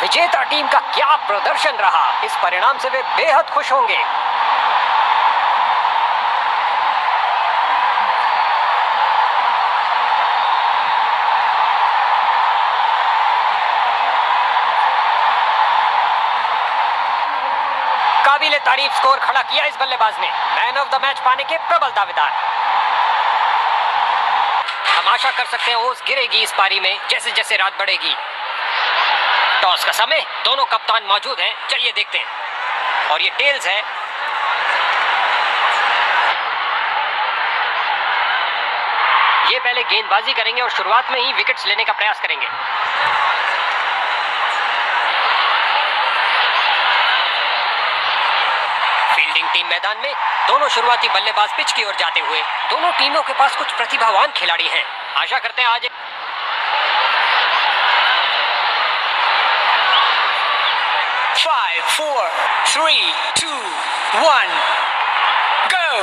विजेता टीम का क्या प्रदर्शन रहा, इस परिणाम से वे बेहद खुश होंगे। काबिले तारीफ स्कोर खड़ा किया इस बल्लेबाज ने, मैन ऑफ द मैच पाने के प्रबल दावेदार। हम आशा कर सकते हैं ओस गिरेगी इस पारी में जैसे जैसे रात बढ़ेगी। टॉस का समय, दोनों कप्तान मौजूद हैं, चलिए देखते हैं। और ये टेल्स है। ये पहले गेंदबाजी करेंगे और शुरुआत में ही विकेट्स लेने का प्रयास करेंगे। फील्डिंग टीम मैदान में, दोनों शुरुआती बल्लेबाज पिच की ओर जाते हुए। दोनों टीमों के पास कुछ प्रतिभावान खिलाड़ी हैं, आशा करते हैं आज 5, 4, 3, 2, 1, go।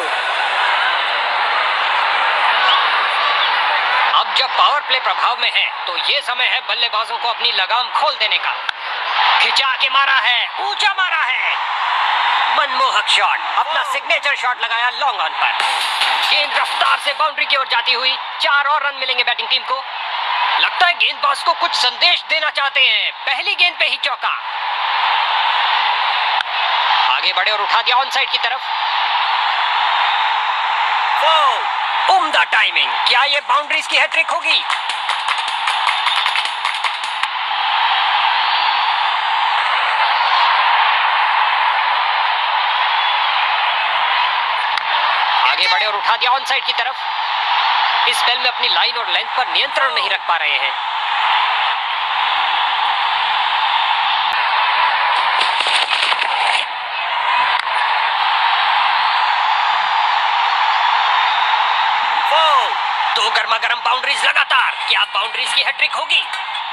अब जब पावर प्ले प्रभाव में है तो ये समय है बल्लेबाजों को अपनी लगाम खोल देने का। खिंचा के मारा है, ऊंचा मारा है, मनमोहक शॉट, अपना सिग्नेचर शॉट लगाया लॉन्ग ऑन पर। गेंद रफ्तार से बाउंड्री की ओर जाती हुई, 4 और रन मिलेंगे बैटिंग टीम को। लगता है गेंदबाज को कुछ संदेश देना चाहते हैं, पहली गेंद पे ही चौका। आगे बढ़े और उठा दिया ऑन साइड की तरफ। उम्दा टाइमिंग, क्या ये बाउंड्रीज की हैट्रिक होगी? आगे बढ़े और उठा दिया ऑन साइड की तरफ। इस स्पेल में अपनी लाइन और लेंथ पर नियंत्रण नहीं रख पा रहे हैं। दो गर्मा गर्म बाउंड्रीज लगातार, क्या बाउंड्रीज की हैट्रिक होगी?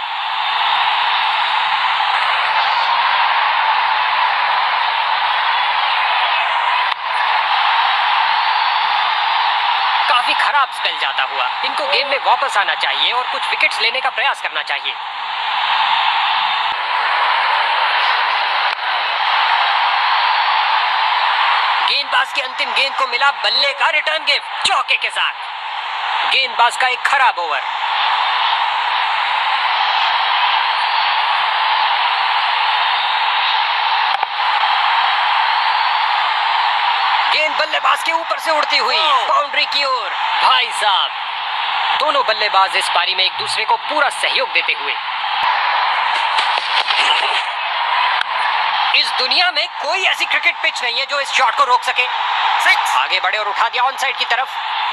काफी खराब स्पेल जाता हुआ, इनको गेम में वापस आना चाहिए और कुछ विकेट्स लेने का प्रयास करना चाहिए। गेंदबाज की अंतिम गेंद को मिला बल्ले का रिटर्न गिफ्ट चौके के साथ। गेंदबाज का एक खराब ओवर। गेंद बल्लेबाज के ऊपर से उड़ती हुई बाउंड्री की ओर। भाई साहब, दोनों बल्लेबाज इस पारी में एक दूसरे को पूरा सहयोग देते हुए। इस दुनिया में कोई ऐसी क्रिकेट पिच नहीं है जो इस शॉट को रोक सके। 6 आगे बढ़े और उठा दिया ऑन साइड की तरफ।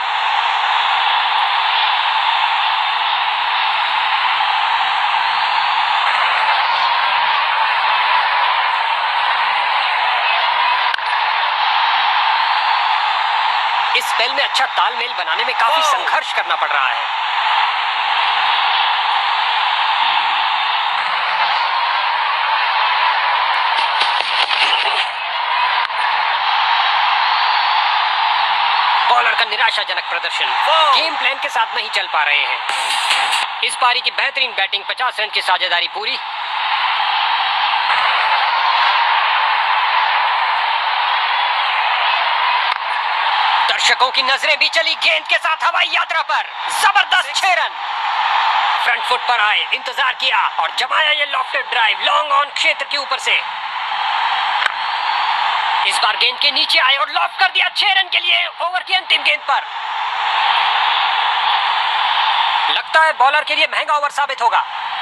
इस स्पेल में अच्छा तालमेल बनाने में काफी संघर्ष करना पड़ रहा है। बॉलर का निराशाजनक प्रदर्शन, गेम प्लान के साथ नहीं चल पा रहे हैं। इस पारी की बेहतरीन बैटिंग, 50 रन की साझेदारी पूरी। दर्शकों की नजरें भी चली गेंद के साथ हवाई यात्रा पर। जबरदस्त 6 रन। फ्रंट फुट पर आए, इंतजार किया और जमाया ये लॉफ्टेड ड्राइव लॉन्ग ऑन क्षेत्र के ऊपर से। इस बार गेंद के नीचे आए और लॉफ्ट कर दिया 6 रन के लिए ओवर की अंतिम गेंद पर। लगता है बॉलर के लिए महंगा ओवर साबित होगा।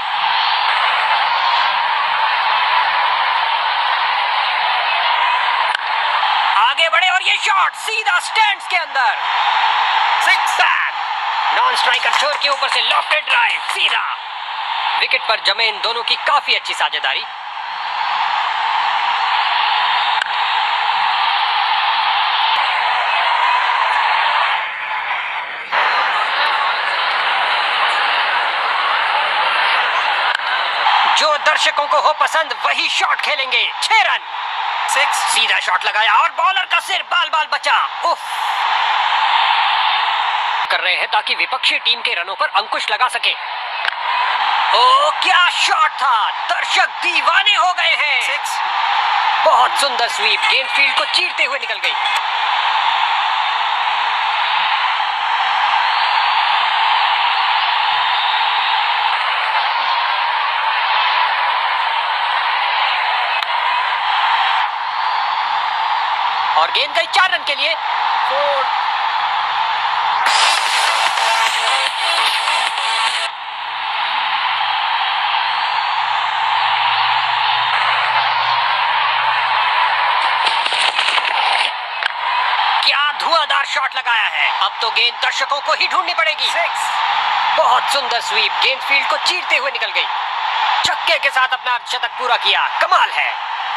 आगे बढ़े और ये शॉट सीधा स्टैंड्स के अंदर। 6 नॉन स्ट्राइकर छोर के ऊपर से लॉफ्टेड ड्राइव सीधा विकेट पर जमे इन दोनों की काफी अच्छी साझेदारी। जो दर्शकों को हो पसंद वही शॉट खेलेंगे। 6 रन। 6 सीधा शॉट लगाया और बॉलर का सिर बाल बाल बचा। उफ। कर रहे हैं ताकि विपक्षी टीम के रनों पर अंकुश लगा सके। ओ क्या शॉट था, दर्शक दीवाने हो गए हैं। 6. बहुत सुंदर स्वीप, गेंद फील्ड को चीरते हुए निकल गई। और गेंद गई 4 रन के लिए। 4. क्या धुआंधार शॉट लगाया है। अब तो गेंद दर्शकों को ही ढूंढनी पड़ेगी। 6. बहुत सुंदर स्वीप, गेंद फील्ड को चीरते हुए निकल गई। छक्के के साथ अपना शतक पूरा किया, कमाल है।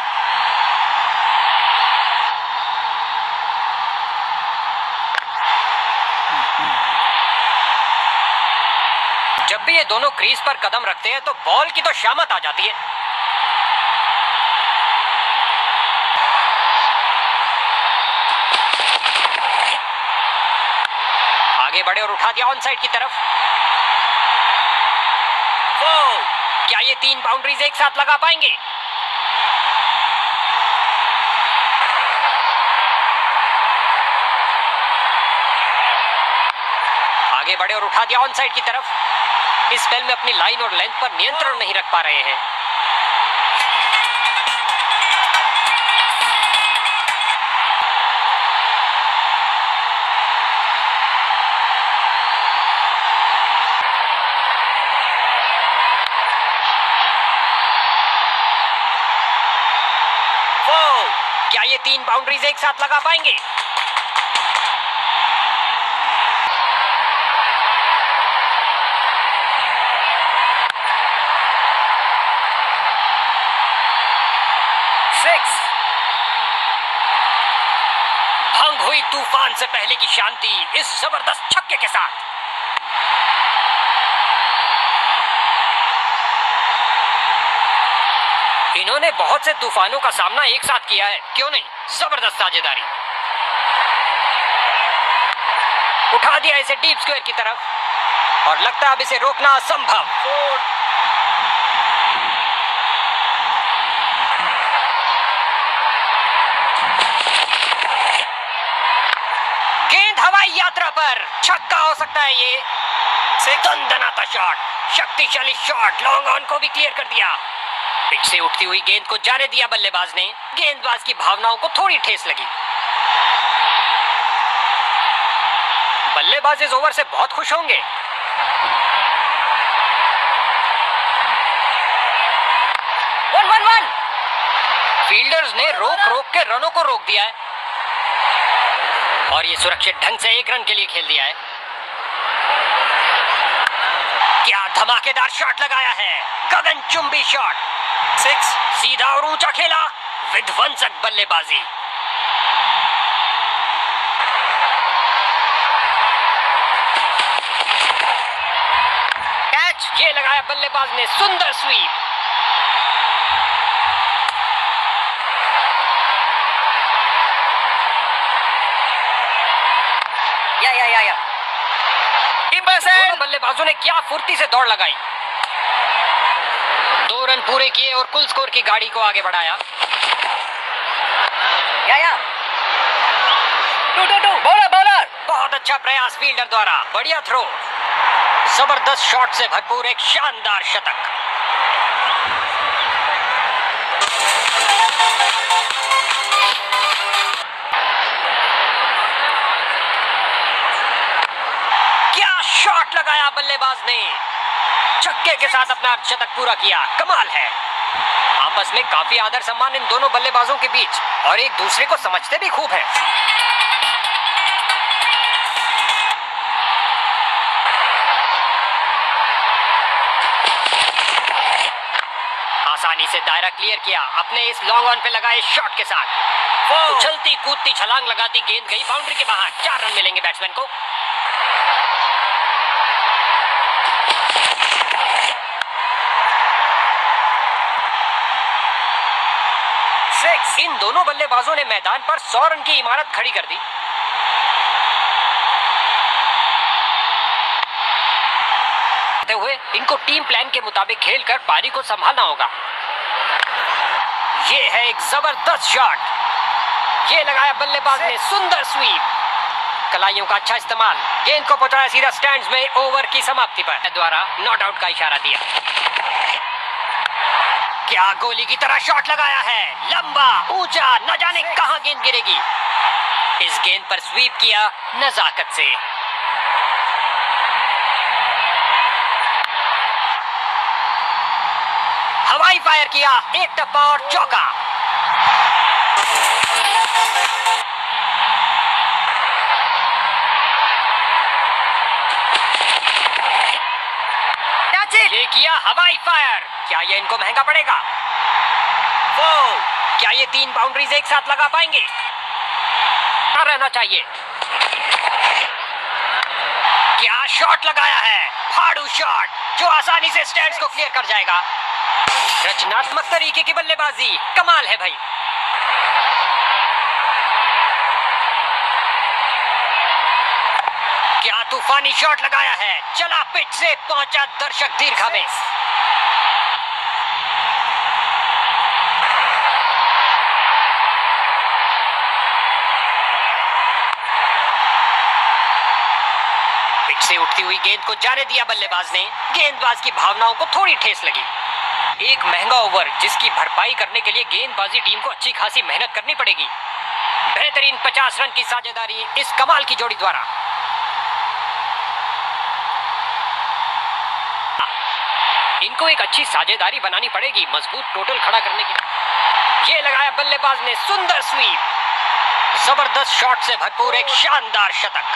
जब भी ये दोनों क्रीज पर कदम रखते हैं तो बॉल की तो शामत आ जाती है। आगे बढ़े और उठा दिया ऑन साइड की तरफ। क्या ये 3 बाउंड्रीज एक साथ लगा पाएंगे? आगे बढ़े और उठा दिया ऑन साइड की तरफ। इस स्पेल में अपनी लाइन और लेंथ पर नियंत्रण नहीं रख पा रहे हैं। क्या ये 3 बाउंड्रीज एक साथ लगा पाएंगे? भंग हुई तूफान से पहले की शांति इस जबरदस्त छक्के के साथ। इन्होंने बहुत से तूफानों का सामना एक साथ किया है, क्यों नहीं? जबरदस्त साझेदारी। उठा दिया इसे डीप स्क्वायर की तरफ और लगता है अब इसे रोकना असंभव। 4. गेंद हवाई यात्रा पर, छक्का हो सकता है ये। दंदनाता शॉट, शक्तिशाली शॉट, लॉन्ग ऑन को भी क्लियर कर दिया। पिच से उठती हुई गेंद को जाने दिया बल्लेबाज ने। गेंदबाज की भावनाओं को थोड़ी ठेस लगी। बल्लेबाज इस ओवर से बहुत खुश होंगे। वन फील्डर्स ने रोक रोक के रनों को रोक दिया है और ये सुरक्षित ढंग से 1 रन के लिए खेल दिया है। क्या धमाकेदार शॉट लगाया है, गगनचुंबी शॉट। 6. सीधा और ऊंचा खेला, विध्वंसक बल्लेबाजी। कैच, ये लगाया बल्लेबाज ने, सुंदर स्वीप। या दोनों बल्लेबाजों ने क्या फुर्ती से दौड़ लगाई। 2 रन पूरे किए और कुल स्कोर की गाड़ी को आगे बढ़ाया। बॉलर बहुत अच्छा प्रयास फील्डर द्वारा, बढ़िया थ्रो, जबरदस्त शॉट से भरपूर एक शानदार शतक। क्या शॉट लगाया बल्लेबाज ने, छक्के के साथ अपना शतक पूरा किया, कमाल है। आपस में काफी आदर सम्मान इन दोनों बल्लेबाजों के बीच और एक दूसरे को समझते भी खूब है। आसानी से दायरा क्लियर किया अपने इस लॉन्ग ऑन पे लगाए शॉट के साथ। उछलती कूदती छलांग लगाती गेंद गई बाउंड्री के बाहर। 4 रन मिलेंगे बैट्समैन को। इन दोनों बल्लेबाजों ने मैदान पर 100 रन की इमारत खड़ी कर दी। करते हुए इनको टीम प्लान के मुताबिक खेलकर पारी को संभालना होगा। ये है एक जबरदस्त शॉट, ये लगाया बल्लेबाज ने, सुंदर स्वीप, कलाइयों का अच्छा इस्तेमाल, गेंद को पहुंचाया सीधा स्टैंड्स में। ओवर की समाप्ति पर द्वारा नॉट आउट का इशारा दिया। क्या गोली की तरह शॉट लगाया है, लंबा ऊंचा, न जाने कहां गेंद गिरेगी। इस गेंद पर स्वीप किया नजाकत से। हवाई फायर किया, एक टप्पा और चौका। ये किया हवाई फायर, क्या ये इनको महंगा पड़ेगा? वो क्या ये 3 बाउंड्रीज एक साथ लगा पाएंगे? रहना चाहिए। क्या शॉट लगाया है, फाड़ू शॉट, जो आसानी से स्टैंड्स को क्लियर कर जाएगा। रचनात्मक तरीके की बल्लेबाजी, कमाल है भाई। क्या तूफानी शॉट लगाया है, चला पिच से, पहुंचा दर्शक दीर्घा में। पिच से उठती हुई गेंद को जाने दिया बल्लेबाज ने। गेंदबाज की भावनाओं को थोड़ी ठेस लगी। एक महंगा ओवर जिसकी भरपाई करने के लिए गेंदबाजी टीम को अच्छी खासी मेहनत करनी पड़ेगी। बेहतरीन 50 रन की साझेदारी इस कमाल की जोड़ी द्वारा। इनको एक अच्छी साझेदारी बनानी पड़ेगी मजबूत टोटल खड़ा करने के लिए। ये लगाया बल्लेबाज ने, सुंदर स्वीप, जबरदस्त शॉट से भरपूर एक शानदार शतक।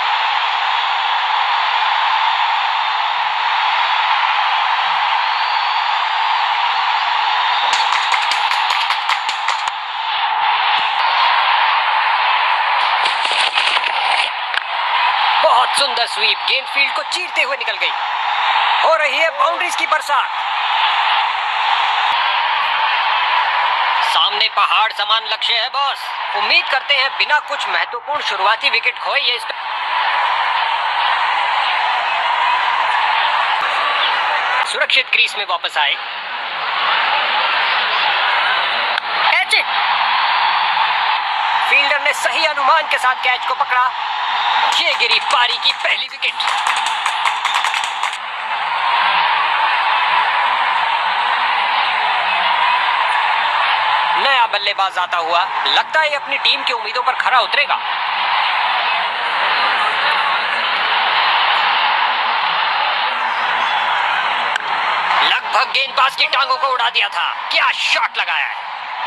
बहुत सुंदर स्वीप, गेंद फील्ड को चीरते हुए निकल गई। हो रही है बाउंड्रीज की बरसात। सामने पहाड़ समान लक्ष्य है बॉस। उम्मीद करते हैं बिना कुछ महत्वपूर्ण शुरुआती विकेट खोए ये सुरक्षित क्रीज में वापस आए। कैच, फील्डर ने सही अनुमान के साथ कैच को पकड़ा। ये गिरी पारी की पहली विकेट। नया बल्लेबाज आता हुआ, लगता है अपनी टीम की उम्मीदों पर खरा उतरेगा। लगभग गेंदबाज की टांगों को उड़ा दिया था। क्या शॉट लगाया है।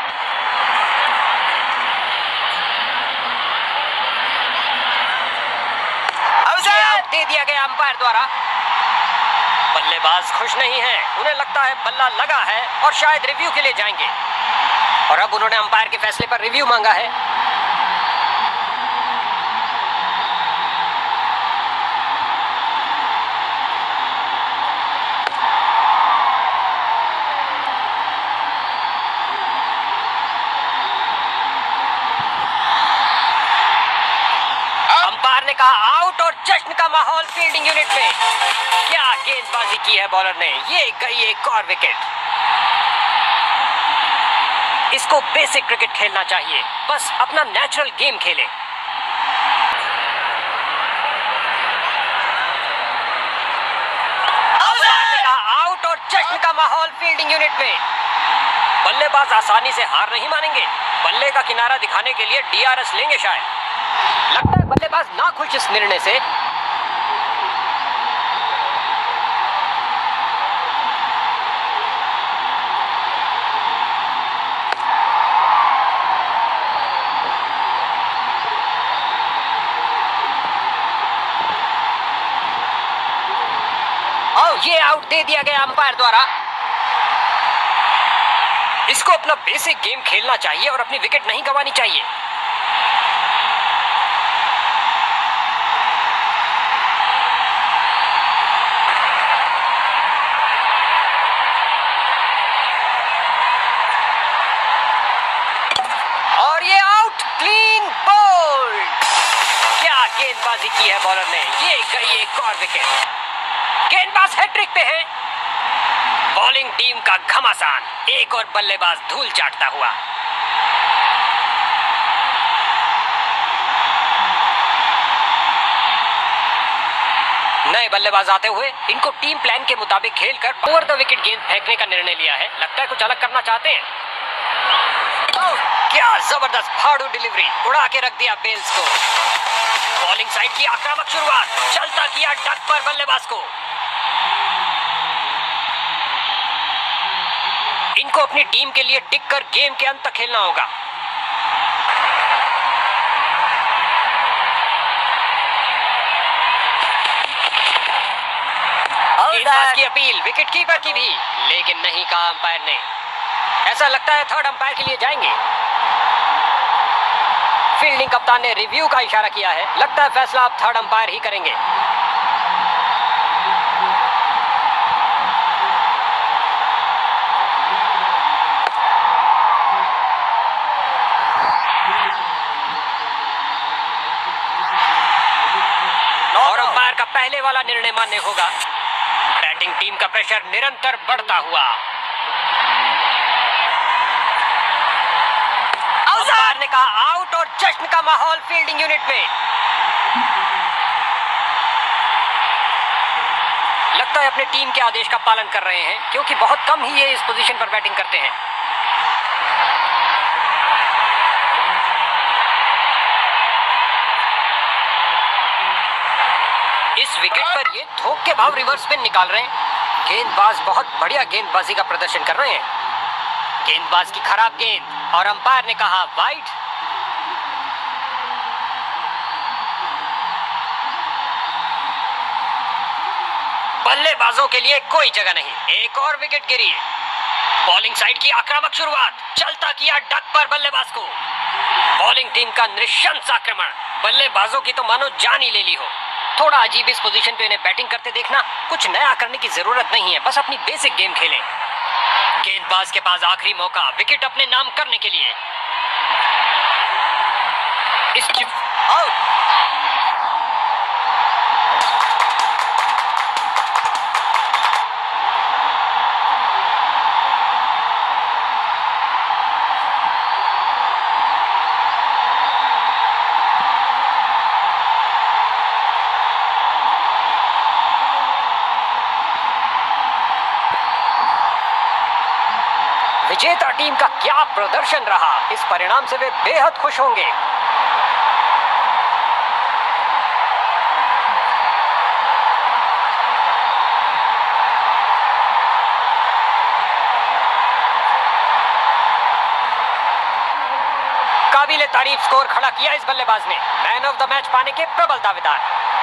आउट दे दिया गया अंपायर द्वारा। बल्लेबाज खुश नहीं है, उन्हें लगता है बल्ला लगा है और शायद रिव्यू के लिए जाएंगे। और अब उन्होंने अंपायर के फैसले पर रिव्यू मांगा है। अंपायर ने कहा आउट और जश्न का माहौल फील्डिंग यूनिट में। क्या गेंदबाजी की है बॉलर ने, ये गई एक और विकेट। इसको बेसिक क्रिकेट खेलना चाहिए, बस अपना नेचुरल गेम खेले। आउट और जश्न का माहौल फील्डिंग यूनिट में। बल्लेबाज आसानी से हार नहीं मानेंगे। बल्ले का किनारा दिखाने के लिए डीआरएस लेंगे शायद। लगता है बल्लेबाज नाखुश इस निर्णय से। ये आउट दे दिया गया अंपायर द्वारा। इसको अपना बेसिक गेम खेलना चाहिए और अपनी विकेट नहीं गंवानी चाहिए। और ये आउट, क्लीन बोल्ड। क्या गेंदबाजी की है बॉलर ने, ये गई एक और विकेट। गेंदबाज हैट्रिक पे है। बॉलिंग टीम का घमासान, एक और बल्लेबाज धूल चाटता हुआ। नए बल्लेबाज आते हुए इनको टीम प्लान के मुताबिक खेलकर ओवर द विकेट गेंद फेंकने का निर्णय लिया है। लगता है कुछ अलग करना चाहते हैं। क्या जबरदस्त फाड़ू डिलीवरी, उड़ा के रख दिया बेल्स को। बॉलिंग साइड की आक्रामक शुरुआत, चलता किया डक पर बल्लेबाज को। इनको अपनी टीम के लिए टिक कर गेम के अंत तक खेलना होगा। गेंदबाज की अपील विकेट कीपर की भी, लेकिन नहीं कहा अंपायर ने। ऐसा लगता है थर्ड अंपायर के लिए जाएंगे। फील्डिंग कप्तान ने रिव्यू का इशारा किया है। लगता है फैसला अब थर्ड अंपायर ही करेंगे। और अंपायर का पहले वाला निर्णय मान्य होगा। बैटिंग टीम का प्रेशर निरंतर बढ़ता हुआ। अंपायर ने कहा आउट और जश्न का माहौल फील्डिंग यूनिट में। लगता है अपनी टीम के आदेश का पालन कर रहे हैं, क्योंकि बहुत कम ही ये इस पोजीशन पर बैटिंग करते हैं। इस विकेट पर ये थोक के भाव रिवर्स स्पिन निकाल रहे हैं। गेंदबाज बहुत बढ़िया गेंदबाजी का प्रदर्शन कर रहे हैं। गेंदबाज की खराब गेंद और अंपायर ने कहा वाइड। बल्लेबाजों के लिए कोई जगह नहीं। एक और विकेट गिरी। बॉलिंग साइड की आक्रामक शुरुआत, चलता किया डक पर बल्लेबाज को। बॉलिंग टीम का नृशंस आक्रमण, बल्लेबाजों की तो मानो जान ही ले ली हो। थोड़ा अजीब इस पोजीशन पे इन्हें बैटिंग करते देखना। कुछ नया करने की जरूरत नहीं है, बस अपनी बेसिक गेम खेलें। गेंदबाज के पास आखिरी मौका विकेट अपने नाम करने के लिए। इस चिप आउट। विजेता टीम का क्या प्रदर्शन रहा, इस परिणाम से वे बेहद खुश होंगे। काबिले तारीफ स्कोर खड़ा किया इस बल्लेबाज ने। मैन ऑफ द मैच पाने के प्रबल दावेदार।